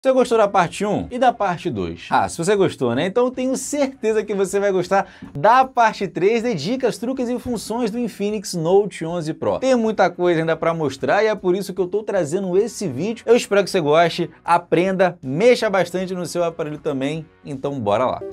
Você gostou da parte 1 e da parte 2? Ah, se você gostou, né? Então eu tenho certeza que você vai gostar da parte 3 de dicas, truques e funções do Infinix Note 11 Pro. Tem muita coisa ainda para mostrar e é por isso que eu estou trazendo esse vídeo. Eu espero que você goste, aprenda, mexa bastante no seu aparelho também, então bora lá.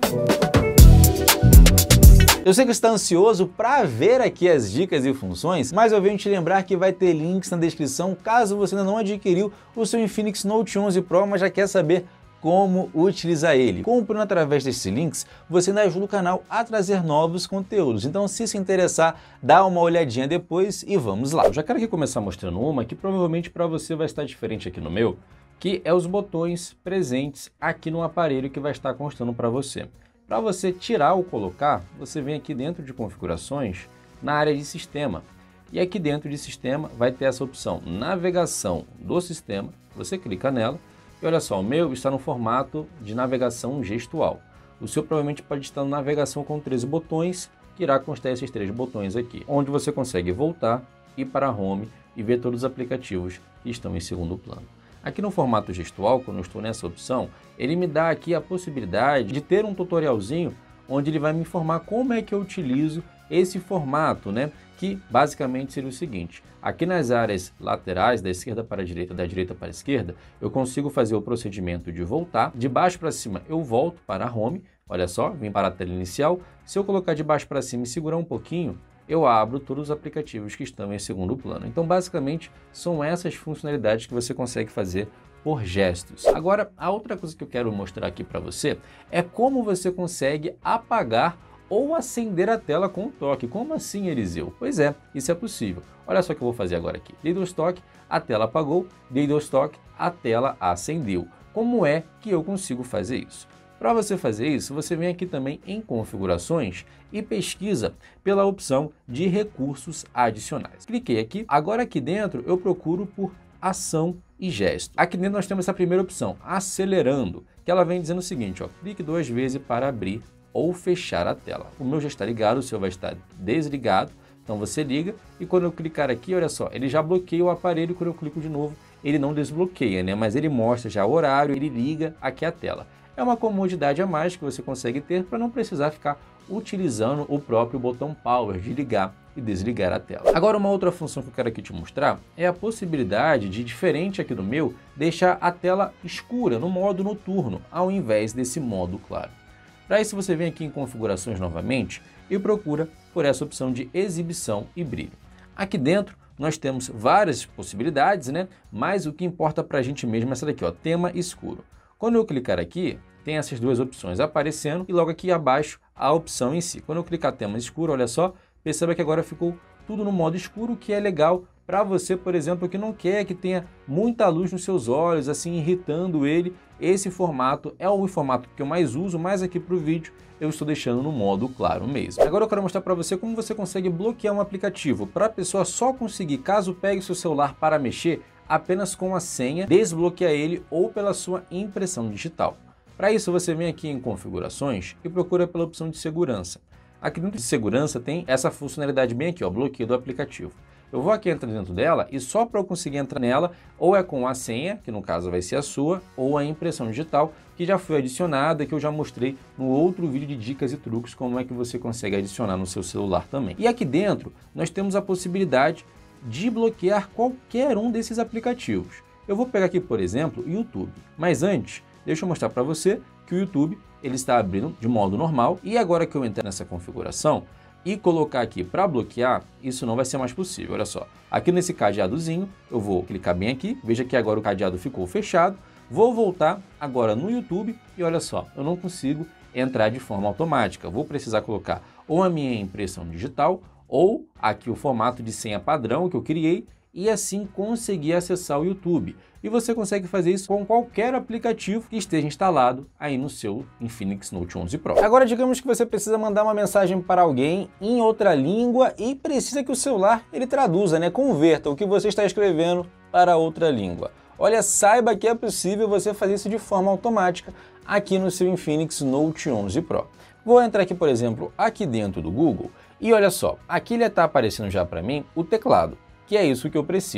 Eu sei que você está ansioso para ver aqui as dicas e funções, mas eu venho te lembrar que vai ter links na descrição caso você ainda não adquiriu o seu Infinix Note 11 Pro, mas já quer saber como utilizar ele. Comprando através desses links, você ainda ajuda o canal a trazer novos conteúdos. Então, se interessar, dá uma olhadinha depois e vamos lá. Eu já quero aqui começar mostrando uma que provavelmente para você vai estar diferente aqui no meu, que é os botões presentes aqui no aparelho que vai estar constando para você. Para você tirar ou colocar, você vem aqui dentro de configurações, na área de sistema. E aqui dentro de sistema vai ter essa opção navegação do sistema, você clica nela e olha só, o meu está no formato de navegação gestual. O seu provavelmente pode estar na navegação com 13 botões, que irá constar esses 3 botões aqui, onde você consegue voltar, ir para a home e ver todos os aplicativos que estão em segundo plano. Aqui no formato gestual, quando eu estou nessa opção, ele me dá aqui a possibilidade de ter um tutorialzinho onde ele vai me informar como é que eu utilizo esse formato, né? Que basicamente seria o seguinte, aqui nas áreas laterais, da esquerda para a direita, da direita para a esquerda, eu consigo fazer o procedimento de voltar, de baixo para cima eu volto para a home, olha só, vim para a tela inicial, se eu colocar de baixo para cima e segurar um pouquinho, eu abro todos os aplicativos que estão em segundo plano. Então, basicamente, são essas funcionalidades que você consegue fazer por gestos. Agora, a outra coisa que eu quero mostrar aqui para você é como você consegue apagar ou acender a tela com um toque. Como assim, Eliseu? Pois é, isso é possível. Olha só o que eu vou fazer agora aqui. Dei 2 toques, a tela apagou, dei 2 toques, a tela acendeu. Como é que eu consigo fazer isso? Para você fazer isso, você vem aqui também em configurações e pesquisa pela opção de recursos adicionais. Cliquei aqui, agora aqui dentro eu procuro por ação e gesto. Aqui dentro nós temos essa primeira opção, acelerando, que ela vem dizendo o seguinte, ó, clique 2 vezes para abrir ou fechar a tela. O meu já está ligado, o seu vai estar desligado, então você liga e quando eu clicar aqui, olha só, ele já bloqueia o aparelho, quando eu clico de novo, ele não desbloqueia, né? Mas ele mostra já o horário, ele liga aqui a tela. É uma comodidade a mais que você consegue ter para não precisar ficar utilizando o próprio botão Power de ligar e desligar a tela. Agora, uma outra função que eu quero aqui te mostrar é a possibilidade de, diferente aqui do meu, deixar a tela escura no modo noturno, ao invés desse modo claro. Para isso, você vem aqui em configurações novamente e procura por essa opção de exibição e brilho. Aqui dentro, nós temos várias possibilidades, né? Mas o que importa para a gente mesmo é essa daqui, ó, tema escuro. Quando eu clicar aqui, tem essas duas opções aparecendo e logo aqui abaixo a opção em si. Quando eu clicar tema escuro, olha só, perceba que agora ficou tudo no modo escuro, que é legal para você, por exemplo, que não quer que tenha muita luz nos seus olhos, assim, irritando ele. Esse formato é o formato que eu mais uso, mas aqui para o vídeo eu estou deixando no modo claro mesmo. Agora eu quero mostrar para você como você consegue bloquear um aplicativo para a pessoa só conseguir, caso pegue seu celular para mexer, apenas com a senha, desbloquear ele ou pela sua impressão digital. Para isso, você vem aqui em configurações e procura pela opção de segurança. Aqui dentro de segurança tem essa funcionalidade bem aqui, ó, bloqueio do aplicativo. Eu vou aqui entrar dentro dela e só para eu conseguir entrar nela, ou é com a senha, que no caso vai ser a sua, ou a impressão digital, que já foi adicionada, que eu já mostrei no outro vídeo de dicas e truques, como é que você consegue adicionar no seu celular também. E aqui dentro, nós temos a possibilidade de bloquear qualquer um desses aplicativos. Eu vou pegar aqui, por exemplo, o YouTube. Mas antes, deixa eu mostrar para você que o YouTube ele está abrindo de modo normal. E agora que eu entrar nessa configuração e colocar aqui para bloquear, isso não vai ser mais possível. Olha só, aqui nesse cadeadozinho, eu vou clicar bem aqui. Veja que agora o cadeado ficou fechado. Vou voltar agora no YouTube e olha só, eu não consigo entrar de forma automática. Vou precisar colocar ou a minha impressão digital ou aqui o formato de senha padrão que eu criei e assim conseguir acessar o YouTube. E você consegue fazer isso com qualquer aplicativo que esteja instalado aí no seu Infinix Note 11 Pro. Agora, digamos que você precisa mandar uma mensagem para alguém em outra língua e precisa que o celular ele traduza, né? Converta o que você está escrevendo para outra língua. Olha, saiba que é possível você fazer isso de forma automática aqui no seu Infinix Note 11 Pro. Vou entrar aqui, por exemplo, aqui dentro do Google e olha só, aqui ele está aparecendo já para mim o teclado, que é isso que eu preciso.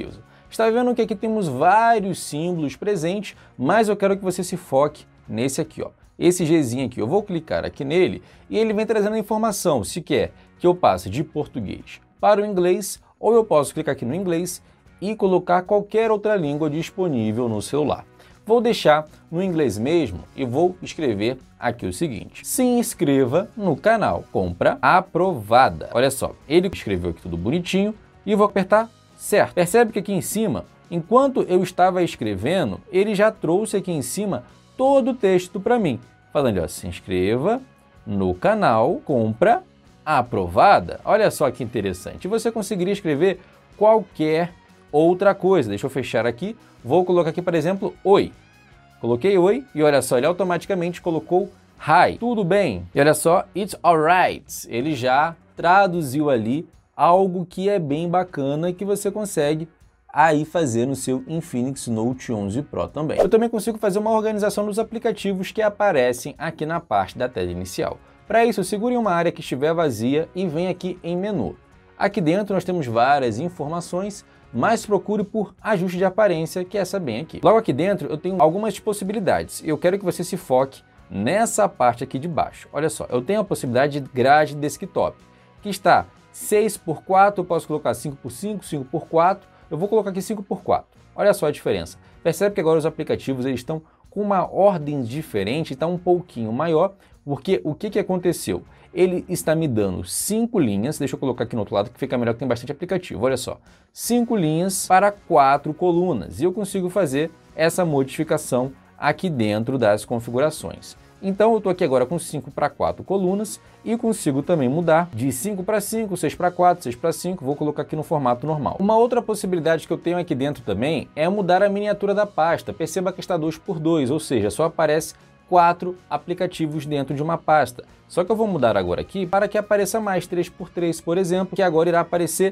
Está vendo que aqui temos vários símbolos presentes, mas eu quero que você se foque nesse aqui, ó. Esse Gzinho aqui, eu vou clicar aqui nele e ele vem trazendo a informação, se quer que eu passe de português para o inglês, ou eu posso clicar aqui no inglês e colocar qualquer outra língua disponível no celular. Vou deixar no inglês mesmo e vou escrever aqui o seguinte: se inscreva no canal Compra Aprovada. Olha só, ele escreveu aqui tudo bonitinho e vou apertar certo. Percebe que aqui em cima, enquanto eu estava escrevendo, ele já trouxe aqui em cima todo o texto para mim, falando, ó, se inscreva no canal Compra Aprovada. Olha só que interessante. Você conseguiria escrever qualquer outra coisa. Deixa eu fechar aqui. Vou colocar aqui, por exemplo, oi. Coloquei oi e olha só, ele automaticamente colocou hi. Tudo bem? E olha só, it's alright. Ele já traduziu ali algo que é bem bacana que você consegue aí fazer no seu Infinix Note 11 Pro também. Eu também consigo fazer uma organização dos aplicativos que aparecem aqui na parte da tela inicial. Para isso, segure em uma área que estiver vazia e vem aqui em menu. Aqui dentro nós temos várias informações, mas procure por ajuste de aparência, que é essa bem aqui. Logo aqui dentro eu tenho algumas possibilidades. Eu quero que você se foque nessa parte aqui de baixo. Olha só, eu tenho a possibilidade de grade desktop, que está 6x4, eu posso colocar 5x5, 5x4, eu vou colocar aqui 5x4. Olha só a diferença. Percebe que agora os aplicativos eles estão com uma ordem diferente, está um pouquinho maior, porque o que aconteceu? Ele está me dando 5 linhas, deixa eu colocar aqui no outro lado que fica melhor, que tem bastante aplicativo, olha só. 5 linhas para 4 colunas, e eu consigo fazer essa modificação aqui dentro das configurações. Então eu estou aqui agora com 5 para 4 colunas e consigo também mudar de 5 para 5, 6 para 4, 6 para 5, vou colocar aqui no formato normal. Uma outra possibilidade que eu tenho aqui dentro também é mudar a miniatura da pasta. Perceba que está 2x2, ou seja, só aparece 4 aplicativos dentro de uma pasta. Só que eu vou mudar agora aqui para que apareça mais 3x3, por exemplo, que agora irá aparecer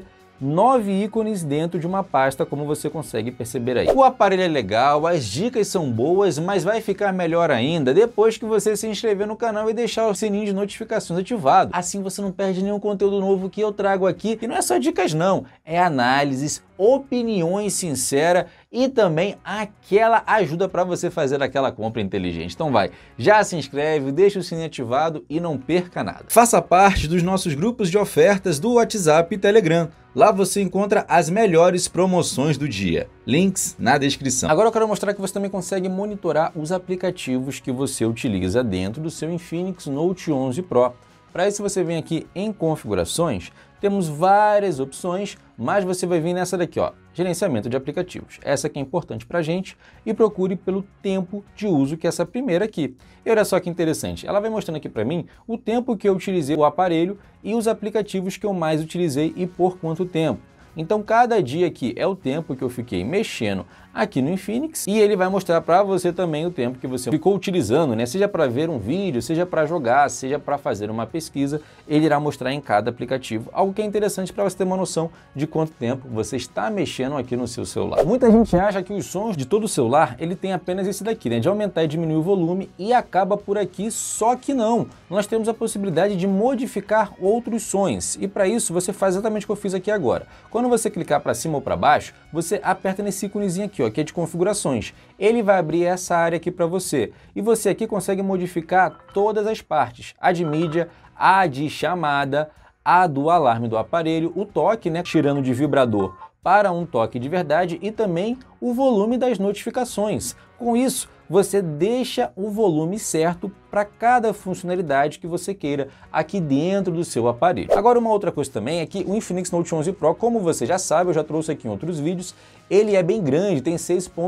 9 ícones dentro de uma pasta, como você consegue perceber aí. O aparelho é legal, as dicas são boas, mas vai ficar melhor ainda depois que você se inscrever no canal e deixar o sininho de notificações ativado. Assim você não perde nenhum conteúdo novo que eu trago aqui. E não é só dicas não, é análises, opiniões sinceras e também aquela ajuda para você fazer aquela compra inteligente. Então vai, já se inscreve, deixa o sininho ativado e não perca nada. Faça parte dos nossos grupos de ofertas do WhatsApp e Telegram. Lá você encontra as melhores promoções do dia. Links na descrição. Agora eu quero mostrar que você também consegue monitorar os aplicativos que você utiliza dentro do seu Infinix Note 11 Pro. Para isso você vem aqui em configurações, temos várias opções, mas você vai vir nessa daqui, ó, gerenciamento de aplicativos. Essa aqui é importante para a gente e procure pelo tempo de uso, que é essa primeira aqui. E olha só que interessante, ela vai mostrando aqui para mim o tempo que eu utilizei o aparelho e os aplicativos que eu mais utilizei e por quanto tempo. Então cada dia aqui é o tempo que eu fiquei mexendo aqui no Infinix e ele vai mostrar para você também o tempo que você ficou utilizando, né? Seja para ver um vídeo, seja para jogar, seja para fazer uma pesquisa, ele irá mostrar em cada aplicativo, algo que é interessante para você ter uma noção de quanto tempo você está mexendo aqui no seu celular. Muita gente acha que os sons de todo celular, ele tem apenas esse daqui, né? De aumentar e diminuir o volume e acaba por aqui, só que não. Nós temos a possibilidade de modificar outros sons e para isso você faz exatamente o que eu fiz aqui agora. Quando você clicar para cima ou para baixo, você aperta nesse íconezinho aqui, ó, que é de configurações. Ele vai abrir essa área aqui para você. E você aqui consegue modificar todas as partes. A de mídia, a de chamada, a do alarme do aparelho, o toque, né, tirando de vibrador para um toque de verdade e também o volume das notificações. Com isso, você deixa o volume certo para cada funcionalidade que você queira aqui dentro do seu aparelho. Agora, uma outra coisa também é que o Infinix Note 11 Pro, como você já sabe, eu já trouxe aqui em outros vídeos, ele é bem grande, tem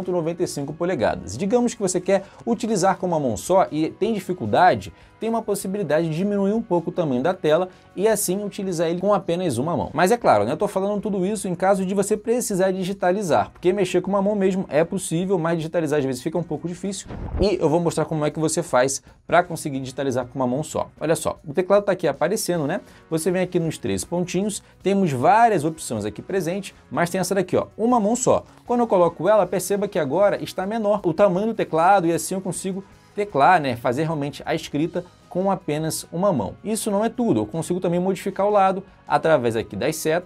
6,95 polegadas. Digamos que você quer utilizar com uma mão só e tem dificuldade, tem uma possibilidade de diminuir um pouco o tamanho da tela e assim utilizar ele com apenas uma mão. Mas é claro, né, eu estou falando tudo isso em caso de você precisar digitalizar, porque mexer com uma mão mesmo é possível, mas digitalizar às vezes fica um pouco difícil e eu vou mostrar como é que você faz para conseguir digitalizar com uma mão só. Olha só, o teclado está aqui aparecendo, né? Você vem aqui nos 3 pontinhos, temos várias opções aqui presentes, mas tem essa daqui, ó, uma mão só. Quando eu coloco ela, perceba que agora está menor o tamanho do teclado e assim eu consigo teclar, né? Fazer realmente a escrita com apenas uma mão. Isso não é tudo, eu consigo também modificar o lado através aqui das setas,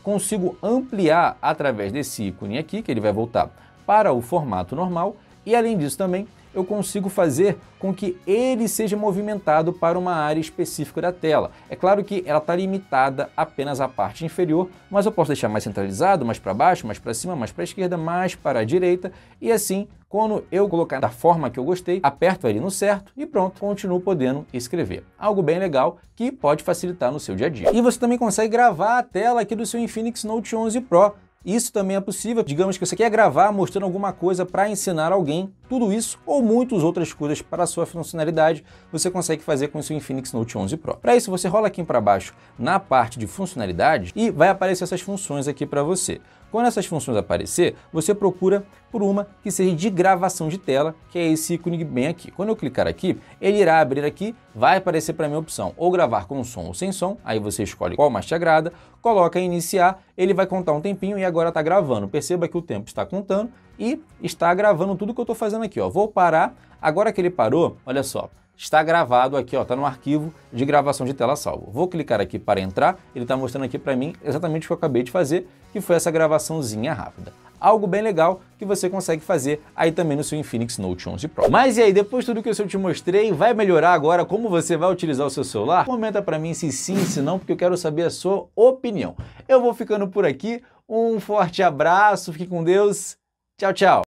consigo ampliar através desse ícone aqui, que ele vai voltar para o formato normal, e além disso também eu consigo fazer com que ele seja movimentado para uma área específica da tela. É claro que ela está limitada apenas à parte inferior, mas eu posso deixar mais centralizado, mais para baixo, mais para cima, mais para a esquerda, mais para a direita, e assim, quando eu colocar da forma que eu gostei, aperto ali no certo e pronto, continuo podendo escrever. Algo bem legal que pode facilitar no seu dia a dia. E você também consegue gravar a tela aqui do seu Infinix Note 11 Pro. Isso também é possível, digamos que você quer gravar mostrando alguma coisa para ensinar alguém, tudo isso ou muitas outras coisas para a sua funcionalidade, você consegue fazer com o seu Infinix Note 11 Pro. Para isso, você rola aqui para baixo na parte de funcionalidades e vai aparecer essas funções aqui para você. Quando essas funções aparecer, você procura por uma que seja de gravação de tela, que é esse ícone bem aqui. Quando eu clicar aqui, ele irá abrir aqui, vai aparecer para mim a opção ou gravar com som ou sem som, aí você escolhe qual mais te agrada, coloca em iniciar, ele vai contar um tempinho e agora está gravando. Perceba que o tempo está contando e está gravando tudo que eu estou fazendo aqui. Ó. Vou parar, agora que ele parou, olha só. Está gravado aqui, ó, está no arquivo de gravação de tela salvo. Vou clicar aqui para entrar, ele está mostrando aqui para mim exatamente o que eu acabei de fazer, que foi essa gravaçãozinha rápida. Algo bem legal que você consegue fazer aí também no seu Infinix Note 11 Pro. Mas e aí, depois de tudo que eu te mostrei, vai melhorar agora como você vai utilizar o seu celular? Comenta para mim se sim, se não, porque eu quero saber a sua opinião. Eu vou ficando por aqui, um forte abraço, fique com Deus, tchau, tchau!